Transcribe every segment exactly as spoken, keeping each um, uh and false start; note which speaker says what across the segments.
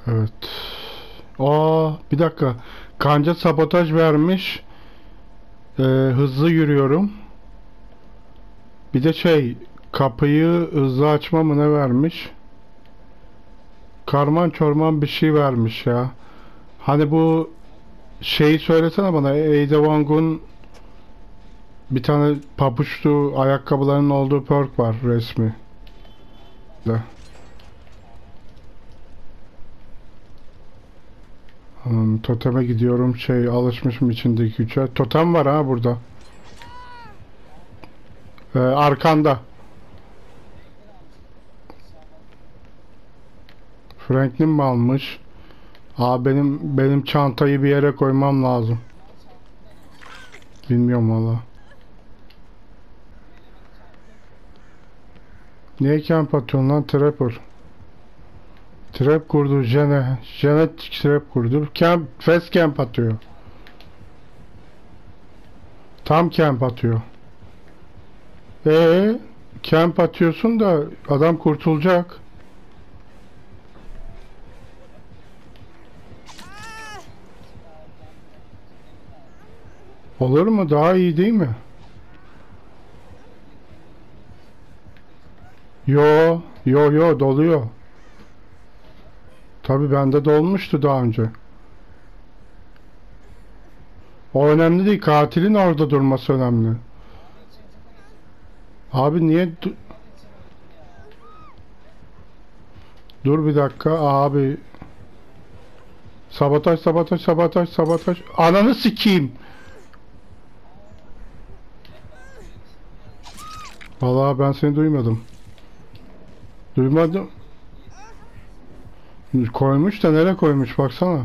Speaker 1: Evet. Aa, bir dakika. Kanca sabotaj vermiş. Ee, hızlı yürüyorum. Bir de şey, kapıyı hızlı açma mı ne vermiş? Karman çorman bir şey vermiş ya. Hani bu şeyi söylesene bana. Ada Wong'un bir tane pabuçlu ayakkabılarının olduğu perk var resmi. De. Hmm, toteme gidiyorum, şey alışmışım içindeki güce. Totem var ha burada. Ee, arkanda. Franklin mi almış? Aa, benim benim çantayı bir yere koymam lazım. Bilmiyorum valla. Niye camp atıyorsun lan trapper? Trap kurdu Jene. Jene trap kurdu. Camp, fast camp atıyor. Tam camp atıyor. Ee, camp atıyorsun da adam kurtulacak. Olur mu? Daha iyi değil mi? Yo, yo yo doluyor. Tabii bende dolmuştu daha önce. O önemli değil. Katilin orada durması önemli. Abi niye... du- Dur bir dakika abi. Sabotaj, sabotaj, sabotaj, sabotaj. Ananı sikeyim. Vallahi ben seni duymadım. Duymadım. Koymuş da nereye koymuş baksana.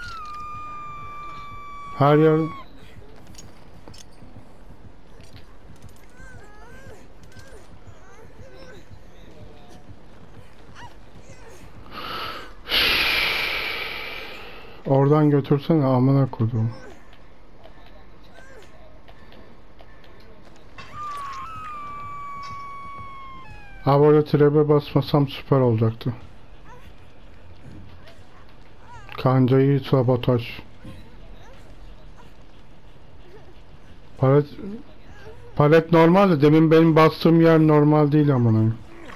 Speaker 1: Her yer... Oradan götürsene amına koydum. Abi oraya trebe basmasam süper olacaktı. Kancayı sabotaj. Palet, palet normal de demin benim bastığım yer normal değil amına.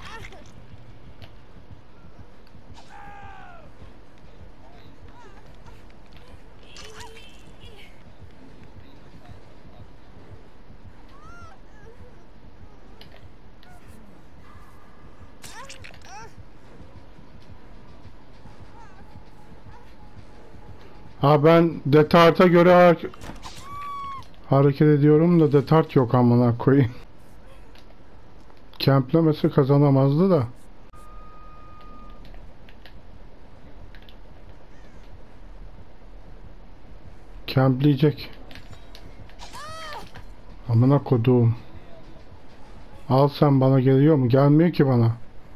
Speaker 1: Ha ben detarta göre har hareket ediyorum da detart yok amına koyayım. Kemplemesi kazanamazdı da. Kempleyecek. Amına koduğum. Al sen, bana geliyor mu? Gelmiyor ki bana.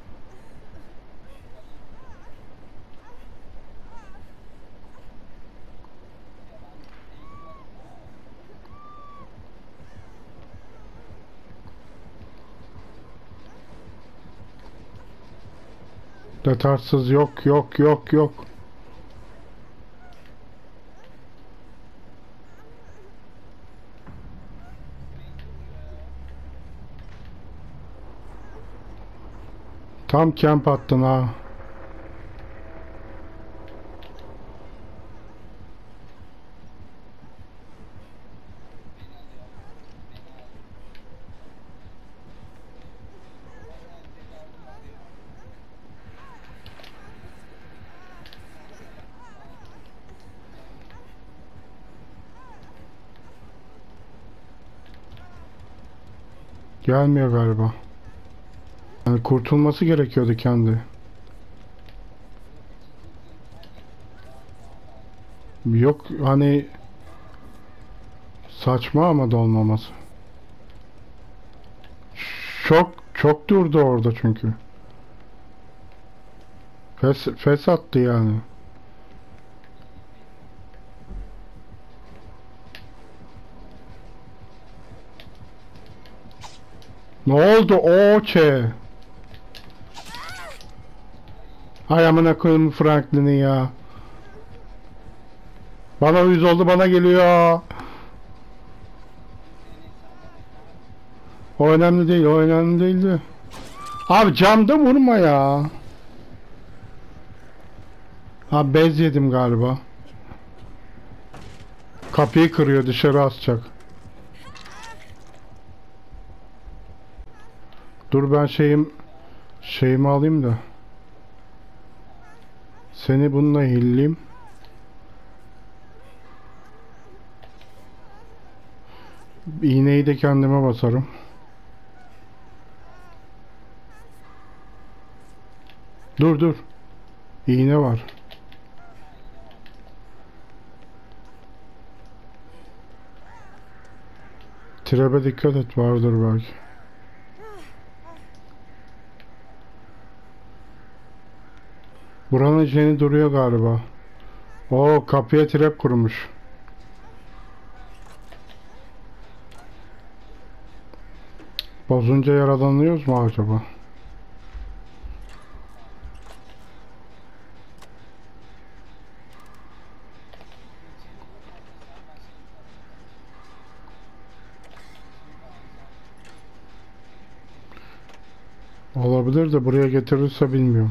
Speaker 1: Detarsız yok yok yok yok. Tam kemp attın ha. Gelmiyor galiba. Yani kurtulması gerekiyordu kendi. Yok hani, saçma ama dolmaması. Çok çok durdu orada çünkü. Fes, fes attı yani. Ne oldu o çe? Ay amına koyayım Franklin'i ya. Bana uyuz oldu, bana geliyor. O önemli değil, o önemli değildi. Abi camda vurma ya. Abi bez yedim galiba. Kapıyı kırıyor, dışarı asacak. Dur ben şeyim şeyimi alayım da. Seni bununla hilleyim. İğneyi de kendime basarım. Dur dur. İğne var. Trebe dikkat et, vardır belki. Buranın jeni duruyor galiba. Oo, kapıya trap kurmuş. Bozunca yaralanıyoruz mu acaba? Olabilir de buraya getirirse bilmiyorum.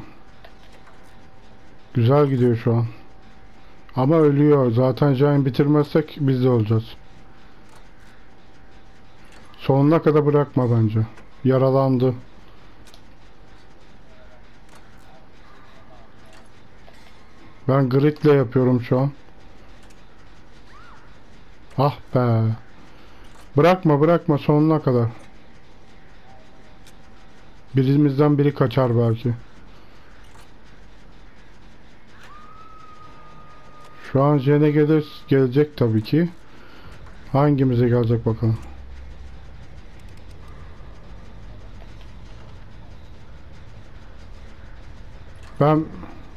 Speaker 1: Güzel gidiyor şu an. Ama ölüyor. Zaten Jane bitirmezsek biz de olacağız. Sonuna kadar bırakma bence. Yaralandı. Ben gridle yapıyorum şu an. Ah be. Bırakma bırakma sonuna kadar. Birimizden biri kaçar belki. Şu an Jene gelir, gelecek tabii ki. Hangimize gelecek bakalım. Ben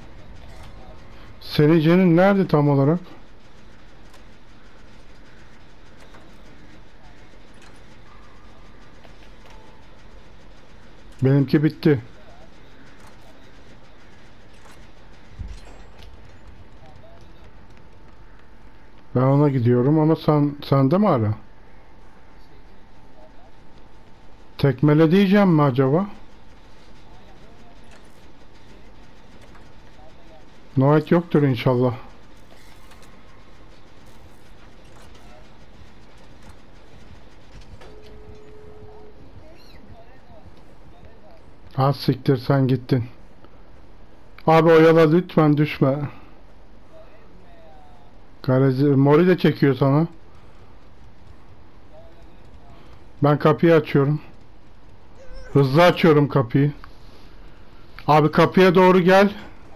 Speaker 1: senin Jen'in nerede tam olarak? Benimki bitti. Ben ona gidiyorum ama sen sende mi hala? Tekmele diyeceğim mi acaba? Noet yoktur inşallah. Az siktir, sen gittin. Abi oyala lütfen, düşme. Garajı, Mori de çekiyor sana. Ben kapıyı açıyorum. Hızlı açıyorum kapıyı. Abi kapıya doğru gel.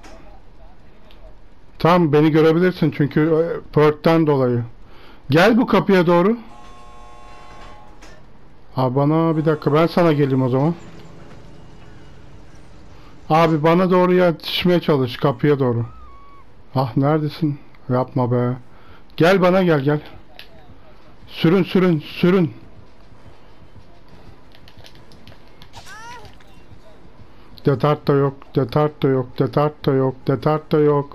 Speaker 1: Tamam, beni görebilirsin çünkü e, perk'ten dolayı. Gel bu kapıya doğru. Abi bana bir dakika, ben sana geleyim o zaman. Abi bana doğru yetişmeye çalış, kapıya doğru. Ah, neredesin? Yapma be. Gel bana, gel gel. Sürün sürün sürün. Detart da yok, detart da yok, detart da yok, detart da yok.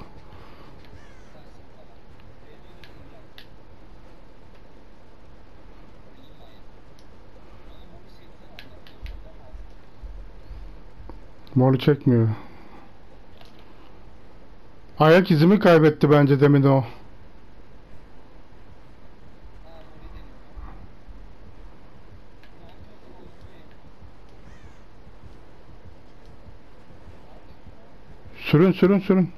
Speaker 1: Moru çekmiyor. Ayak izimi kaybetti bence demin o. Sürün sürün sürün.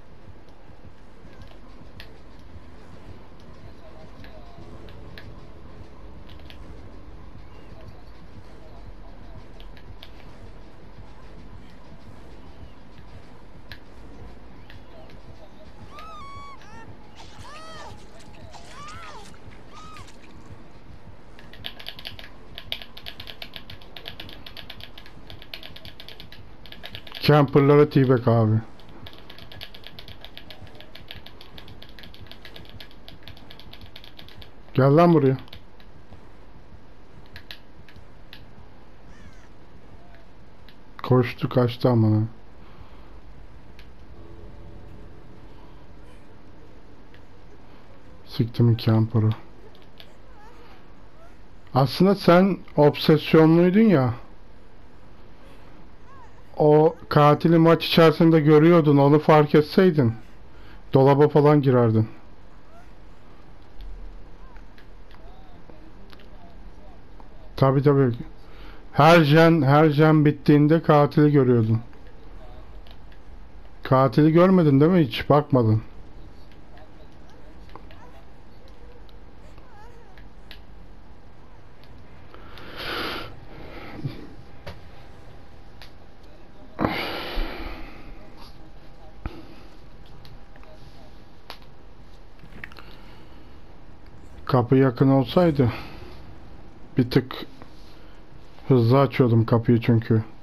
Speaker 1: Camper'lara T-Bag abi. Gel lan buraya. Koştu kaçtı amına. Siktim camper'ı. Aslında sen obsesyonluydun ya. O katili maç içerisinde görüyordun, onu fark etseydin dolaba falan girerdin. Tabi tabi. Her jen, her jen bittiğinde katili görüyordun. Katili görmedin değil mi hiç? Bakmadın. Kapı yakın olsaydı bir tık hızlı açıyordum kapıyı çünkü.